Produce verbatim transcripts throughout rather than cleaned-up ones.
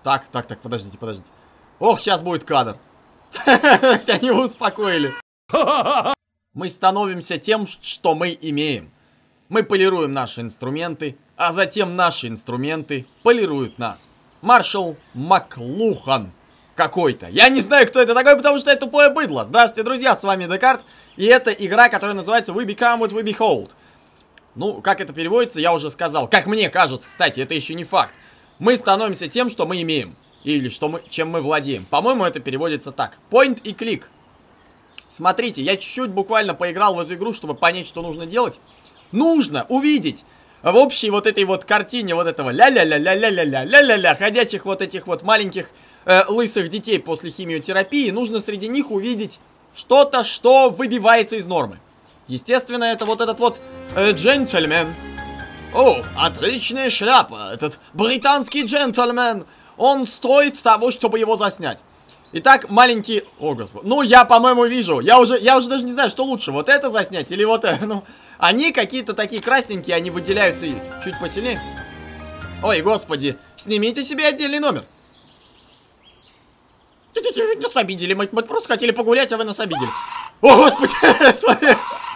Так, так, так, подождите, подождите. Ох, сейчас будет кадр. Они успокоили. Мы становимся тем, что мы имеем. Мы полируем наши инструменты, а затем наши инструменты полируют нас. Маршал Маклухан какой-то. Я не знаю, кто это такой, потому что это тупое быдло. Здравствуйте, друзья, с вами Декарт. И это игра, которая называется We Become What We Behold. Ну, как это переводится, я уже сказал. Как мне кажется, кстати, это еще не факт. Мы становимся тем, что мы имеем. Или что мы, чем мы владеем. По-моему, это переводится так. Point и клик. Смотрите, я чуть-чуть буквально поиграл в эту игру, чтобы понять, что нужно делать. Нужно увидеть в общей вот этой вот картине вот этого ля-ля-ля-ля-ля-ля-ля-ля-ля-ля ходячих вот этих вот маленьких э, лысых детей после химиотерапии. Нужно среди них увидеть что-то, что выбивается из нормы. Естественно, это вот этот вот э, джентльмен. О, отличная шляпа. Этот британский джентльмен. Он стоит того, чтобы его заснять. Итак, маленький... О, господи. Ну, я, по-моему, вижу. Я уже, я уже даже не знаю, что лучше. Вот это заснять или вот это. Ну, они какие-то такие красненькие, они выделяются и чуть посильнее. Ой, господи. Снимите себе отдельный номер. Нас обидели. Мы, мы просто хотели погулять, а вы нас обидели. О, господи. Смотри.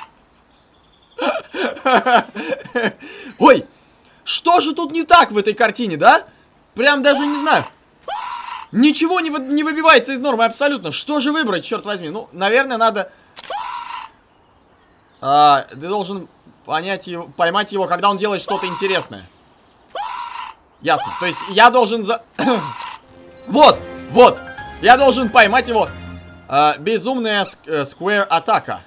Ой, что же тут не так в этой картине, да? Прям даже не знаю. Ничего не, вы, не выбивается из нормы абсолютно. Что же выбрать, черт возьми? Ну, наверное, надо... А, ты должен понять его, поймать его, когда он делает что-то интересное. Ясно. То есть я должен за... вот, вот. Я должен поймать его. А, безумная сквер атака.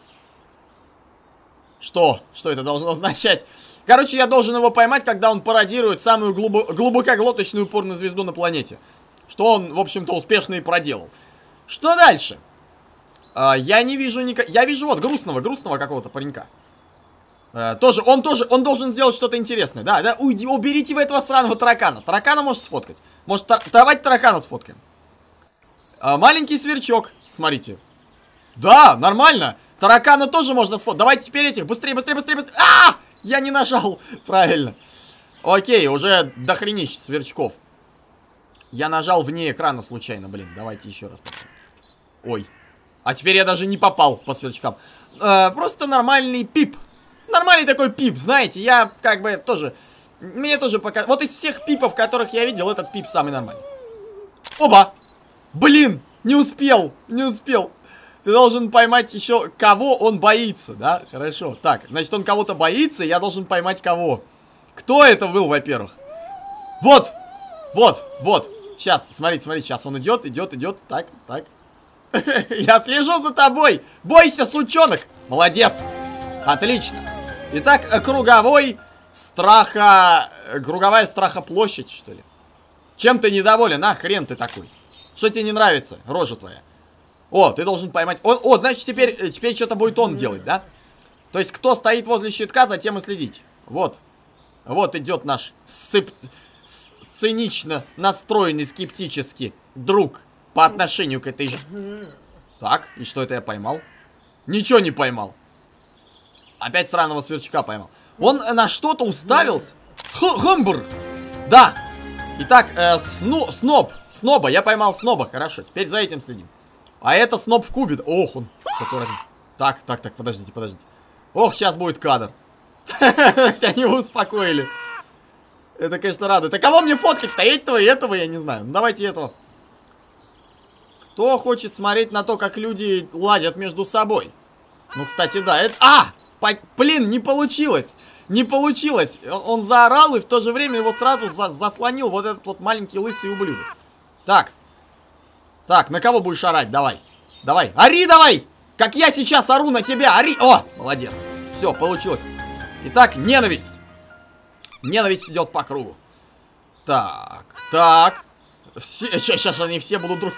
Что? Что это должно означать? Короче, я должен его поймать, когда он пародирует самую глубо глубокоглоточную порнозвезду на планете. Что он, в общем-то, успешно и проделал. Что дальше? А, я не вижу никак... Я вижу вот грустного, грустного какого-то паренька. А, тоже, он тоже, он должен сделать что-то интересное. Да, да, уйди, уберите вы этого сраного таракана. Таракана может сфоткать. Может, тар давайте таракана сфоткаем. А, маленький сверчок, смотрите. Да, нормально. Таракана тоже можно сфоткать. Давайте теперь этих, быстрее, быстрее, быстрее, быстрее. А! Я не нажал, правильно. Окей, уже дохренищ сверчков. Я нажал вне экрана случайно, блин. Давайте еще раз. Ой. А теперь я даже не попал по сверчкам. Э, просто нормальный пип. Нормальный такой пип, знаете. Я как бы тоже... Мне тоже пока... Вот из всех пипов, которых я видел, этот пип самый нормальный. Оба! Блин, не успел, не успел. Ты должен поймать еще, кого он боится, да? Хорошо. Так, значит, он кого-то боится, и я должен поймать кого. Кто это был, во-первых? Вот! Вот, вот. Сейчас, смотрите, смотрите, сейчас он идет, идет, идет. Так, так. Я слежу за тобой. Бойся, сучонок. Молодец. Отлично. Итак, круговой страха... Круговая страхоплощадь, что ли? Чем ты недоволен, а? Хрен ты такой. Что тебе не нравится, рожа твоя? О, ты должен поймать... Он, о, значит, теперь, теперь что-то будет он делать, да? То есть, кто стоит возле щитка, затем и следить. Вот. Вот идет наш сып... цинично настроенный, скептически друг по отношению к этой же... Так, и что это я поймал? Ничего не поймал. Опять сраного сверчка поймал. Он на что-то уставился. Хэмбур. Да. Итак, э, сну... сноб. Сноба. Я поймал сноба. Хорошо, теперь за этим следим. А это сноб в кубе. Ох, он такой родной. Так, так, так, подождите, подождите. Ох, сейчас будет кадр. Они успокоили. Это, конечно, радует. А кого мне фоткать-то? Этого и этого я не знаю. Ну, давайте этого. Кто хочет смотреть на то, как люди ладят между собой? Ну, кстати, да. Это... А! По... Блин, не получилось. Не получилось. Он, он заорал, и в то же время его сразу за... заслонил вот этот вот маленький лысый ублюдок. Так. Так, на кого будешь орать? Давай. Давай. Ори давай! Как я сейчас ору на тебя. Ори! О, молодец. Все, получилось. Итак, ненависть. Ненависть идет по кругу. Так, так. Все, сейчас они все будут друг...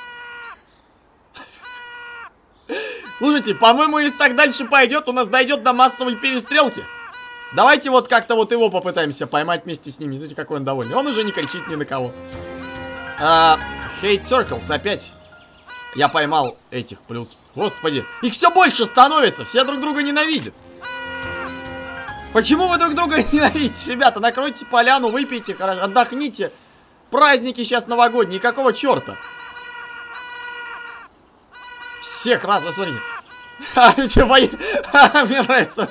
Слушайте, по-моему, если так дальше пойдет, у нас дойдет до массовой перестрелки. Давайте вот как-то вот его попытаемся поймать вместе с ним. Не знаете, какой он довольный. Он уже не кричит ни на кого. А, Hate Circles опять. Я поймал этих плюс. Господи, их все больше становится. Все друг друга ненавидят. Почему вы друг друга ненавидите? Ребята, накройте поляну, выпейте, отдохните. Праздники сейчас новогодние, какого черта? Всех раз, смотрите. Мне нравится.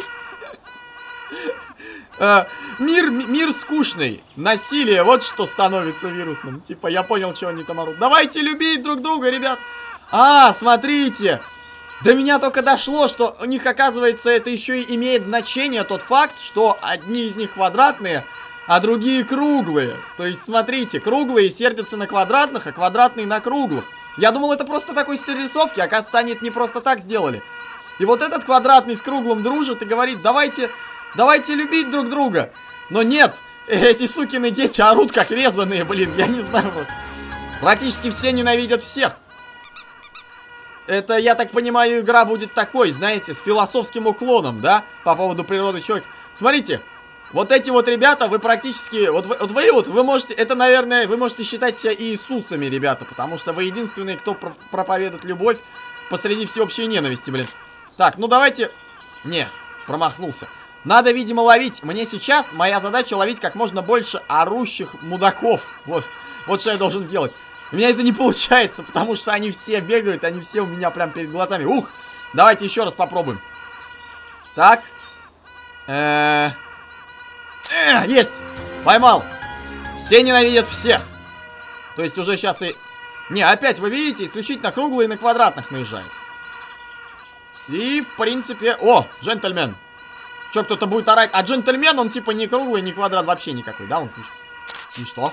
Мир, мир скучный. Насилие, вот что становится вирусным. Типа, я понял, что они там орут. Давайте любить друг друга, ребят. А, смотрите. До меня только дошло, что у них, оказывается, это еще и имеет значение тот факт, что одни из них квадратные, а другие круглые. То есть, смотрите, круглые сердятся на квадратных, а квадратные на круглых. Я думал, это просто такой стиль рисовки, оказывается, они это не просто так сделали. И вот этот квадратный с круглым дружит и говорит, давайте, давайте любить друг друга. Но нет, эти сукины дети орут как резаные, блин, я не знаю просто. Практически все ненавидят всех. Это, я так понимаю, игра будет такой, знаете, с философским уклоном, да, по поводу природы человека. Смотрите. Вот эти вот ребята, вы практически, вот вы, вот вы, вот вы можете, это, наверное, вы можете считать себя Иисусами, ребята, потому что вы единственные, кто про проповедует любовь посреди всеобщей ненависти, блин. Так, ну давайте, не, промахнулся. Надо, видимо, ловить, мне сейчас, моя задача ловить как можно больше орущих мудаков, вот, вот что я должен делать. У меня это не получается, потому что они все бегают, они все у меня прям перед глазами, ух, давайте еще раз попробуем. Так, эээ... Э, есть! Поймал! Все ненавидят всех! То есть уже сейчас и... Не, опять вы видите, исключительно круглые и на квадратных наезжают. И, в принципе... О, джентльмен! Че, кто-то будет орать? А джентльмен, он типа не круглый, не квадрат, вообще никакой, да, он слышит? И что?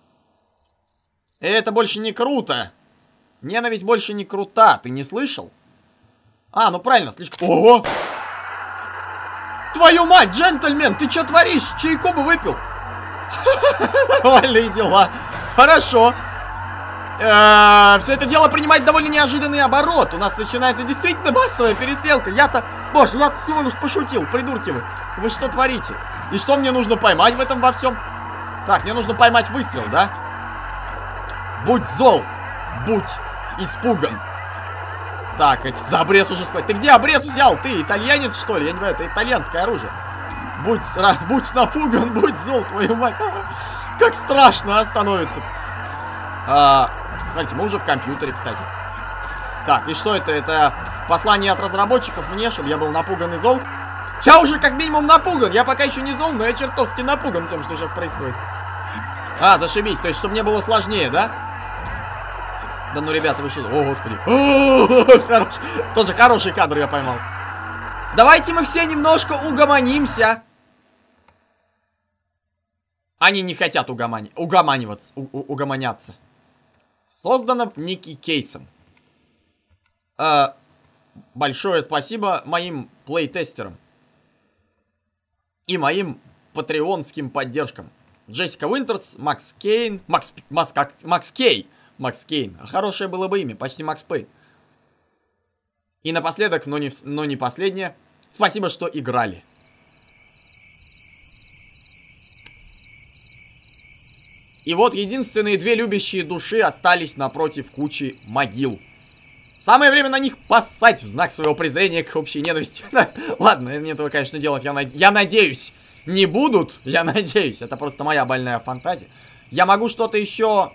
Это больше не круто! Ненависть больше не крута, ты не слышал? А, ну правильно, слишком... Ого! Твою мать, джентльмен, ты что творишь? Чайку бы выпил. Нормальные дела. Хорошо. Все это дело принимает довольно неожиданный оборот. У нас начинается действительно массовая перестрелка. Я-то, боже, я всего лишь пошутил, придурки вы. Вы что творите? И что мне нужно поймать в этом во всем? Так, мне нужно поймать выстрел, да? Будь зол, будь испуган. Так, эти за обрез уже сказать. Ты где обрез взял? Ты итальянец, что ли? Я не знаю, это итальянское оружие. Будь, будь напуган, будь зол, твою мать. Как страшно, а, становится. А, смотрите, мы уже в компьютере, кстати. Так, и что это? Это послание от разработчиков мне, чтобы я был напуган и зол? Я уже как минимум напуган. Я пока еще не зол, но я чертовски напуган тем, что сейчас происходит. А, зашибись. То есть, чтобы мне было сложнее, да? Да ну, ребята, вы что? О, господи. О, хорош. Тоже хороший кадр я поймал. Давайте мы все немножко угомонимся. Они не хотят угомани... угоманиваться, у угомоняться. Создано Ники Кейсом. Э, большое спасибо моим плейтестерам. И моим патреонским поддержкам. Джессика Уинтерс, Макс Кейн. Макс, Макс, Макс Кей. Макс Кейн. Хорошее было бы имя, почти Макс Пейн. И напоследок, но не, но не последнее, спасибо, что играли. И вот единственные две любящие души остались напротив кучи могил. Самое время на них поссать в знак своего презрения к общей ненависти. Ладно, они этого, конечно, делать, я, над... я надеюсь, не будут. Я надеюсь, это просто моя больная фантазия. Я могу что-то еще...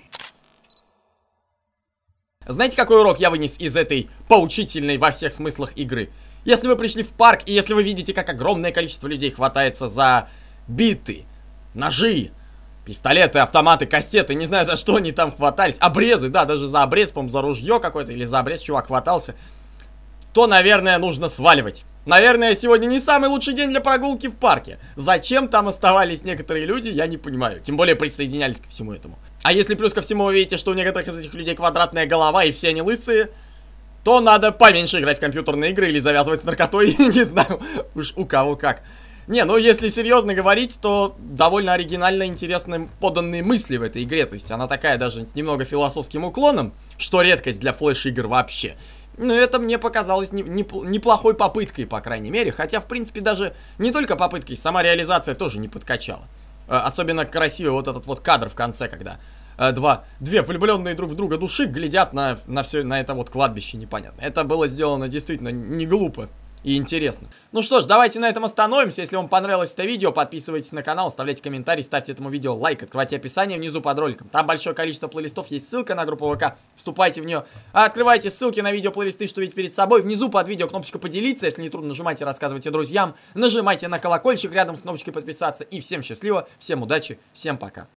Знаете, какой урок я вынес из этой поучительной во всех смыслах игры? Если вы пришли в парк, и если вы видите, как огромное количество людей хватается за биты, ножи, пистолеты, автоматы, кастеты, не знаю, за что они там хватались, обрезы, да, даже за обрез, по-моему, за ружье какое-то, или за обрез чувак хватался, то, наверное, нужно сваливать. Наверное, сегодня не самый лучший день для прогулки в парке. Зачем там оставались некоторые люди, я не понимаю. Тем более присоединялись ко всему этому. А если плюс ко всему вы видите, что у некоторых из этих людей квадратная голова и все они лысые, то надо поменьше играть в компьютерные игры или завязывать с наркотой, не знаю, уж у кого как. Не, ну если серьезно говорить, то довольно оригинально интересны поданные мысли в этой игре. То есть она такая даже с немного философским уклоном, что редкость для флеш-игр вообще. Но это мне показалось не, не, неплохой попыткой, по крайней мере. Хотя, в принципе, даже не только попыткой, сама реализация тоже не подкачала. Особенно красивый вот этот вот кадр в конце, когда э, два, две влюбленные друг в друга души глядят на, на все на это вот кладбище непонятно. Это было сделано действительно не глупо. и интересно. Ну что ж, давайте на этом остановимся. Если вам понравилось это видео, подписывайтесь на канал, оставляйте комментарий, ставьте этому видео лайк, открывайте описание внизу под роликом. Там большое количество плейлистов, есть ссылка на группу ВК, вступайте в нее. А открывайте ссылки на видео плейлисты, что видите перед собой. Внизу под видео кнопочка поделиться, если не трудно, нажимайте, рассказывайте друзьям. Нажимайте на колокольчик рядом с кнопочкой подписаться. И всем счастливо, всем удачи, всем пока.